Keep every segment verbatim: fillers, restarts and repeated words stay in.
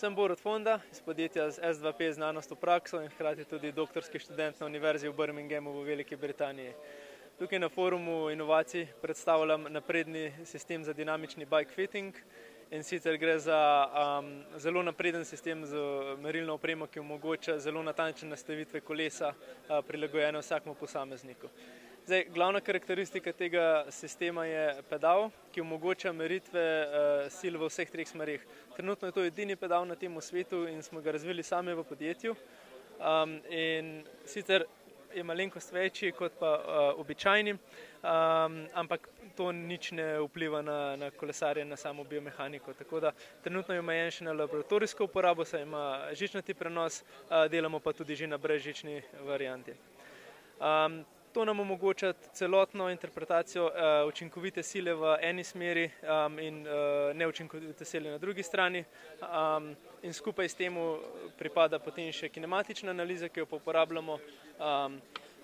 Sem Borut Fonda iz podjetja S dva P Znanost v prakso in hkrati tudi doktorski študent na Univerzi v Birminghamu v Veliki Britaniji. Tukaj na forumu inovacij predstavljam napredni sistem za dinamični bike fitting in sicer gre za um, zelo napreden sistem z merilno opremo, ki omogoča zelo natančne nastavitve kolesa uh, prilagojene vsakemu posamezniku. Zdaj, glavna karakteristika tega sistema je pedal, ki omogoča meritve uh, sil v vseh treh smerih. Trenutno je to edini pedal na tem svetu in smo ga razvili sami v podjetju. Um, in sicer je malenkost večji kot pa uh, običajni, um, ampak to nič ne vpliva na, na kolesarje, na samo biomehaniko. Tako da trenutno je omejen še na laboratorijsko uporabo, saj ima žičnati prenos, uh, delamo pa tudi že na brezžični varianti. Um, To nam omogoča celotno interpretacijo uh, učinkovite sile v eni smeri um, in uh, neučinkovite sile na drugi strani. Um, in skupaj s temu pripada potem še kinematična analiza, ki jo pa uporabljamo um,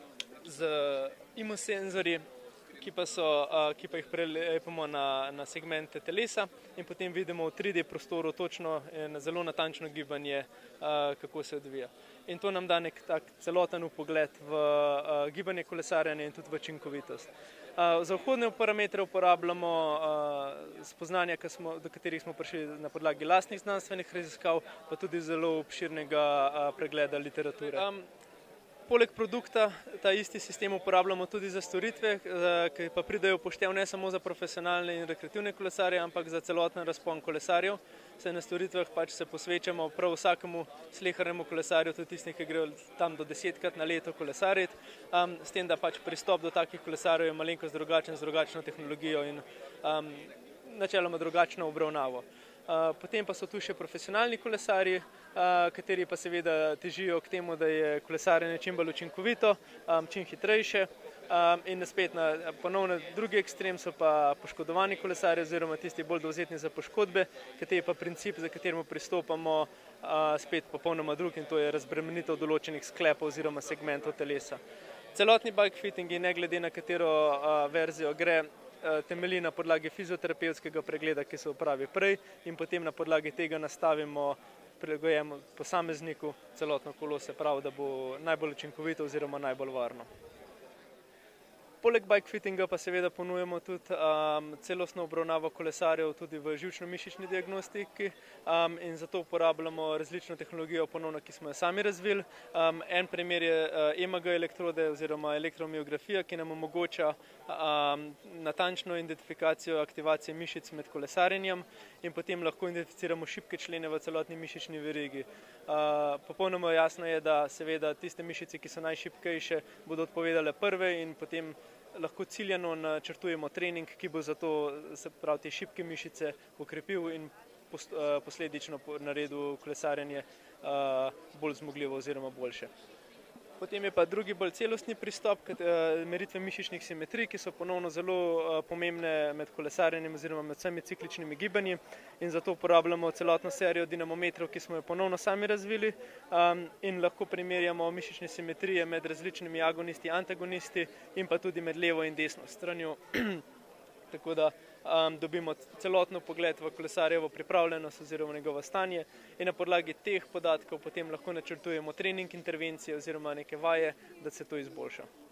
z imosenzorji, ki pa, so, uh, ki pa jih prelepimo na, na segmente telesa in potem vidimo v tri D prostoru točno in zelo natančno gibanje, uh, kako se odvija. In to nam da nek tak celoten vpogled v uh, gibanje kolesarjenja in tudi v učinkovitost. Uh, za vhodne parametre uporabljamo uh, spoznanja, smo, do katerih smo prišli na podlagi lastnih znanstvenih raziskav, pa tudi zelo obširnega uh, pregleda literature. Um, Poleg produkta ta isti sistem uporabljamo tudi za storitve, ki pa pridejo v poštev ne samo za profesionalne in rekreativne kolesarje, ampak za celoten razpon kolesarjev. Saj na storitvah pač se posvečamo prav vsakemu sleherjemu kolesarju, tudi tistim, ki grejo tam do desetkrat na leto kolesariti, um, s tem, da pač pristop do takih kolesarjev je malenkost drugačen, z drugačno tehnologijo in um, načeloma drugačno obravnavo. Uh, potem pa so tu še profesionalni kolesarji, uh, kateri pa seveda težijo k temu, da je kolesarjenje čim bolj učinkovito, um, čim hitrejše. Um, in spet na ponovno drugi ekstrem so pa poškodovani kolesarji oziroma tisti bolj dovzetni za poškodbe, kateri pa princip, za kateremu pristopamo, uh, spet popolnoma drug in to je razbremenitev določenih sklepov oziroma segmentov telesa. Celotni bike fitting, ne glede na katero uh, verzijo gre, temelji na podlagi fizioterapevtskega pregleda, ki se opravi prej in potem na podlagi tega nastavimo, prilagojimo posamezniku celotno kolo, se pravi, da bo najbolj učinkovito oziroma najbolj varno. Poleg bike fittinga pa seveda ponujamo tudi um, celostno obravnavo kolesarjev tudi v živčno-mišični diagnostiki um, in zato uporabljamo različno tehnologijo ponovno, ki smo jo sami razvili. Um, en primer je uh, E M G elektrode oziroma elektromiografija, ki nam omogoča um, natančno identifikacijo aktivacije mišic med kolesarjenjem in potem lahko identificiramo šibke člene v celotni mišični verigi. Uh, popolnoma jasno je, da seveda tiste mišice, ki so najšibkejše, bodo odpovedale prve in potem lahko ciljano načrtujemo trening, ki bo zato, se pravi, te šibke mišice okrepil in posledično naredil kolesarjenje bolj zmogljivo oziroma boljše. Potem je pa drugi bolj celostni pristop, meritve mišičnih simetrij, ki so ponovno zelo pomembne med kolesarjenjem oziroma med vsemi cikličnimi gibanji in zato uporabljamo celotno serijo dinamometrov, ki smo jo ponovno sami razvili um, in lahko primerjamo mišične simetrije med različnimi agonisti, antagonisti in pa tudi med levo in desno stranjo. Tako da um, dobimo celotno pogled v kolesarjevo pripravljenost oziroma njegovo stanje in na podlagi teh podatkov potem lahko načrtujemo trening intervencije oziroma neke vaje, da se to izboljša.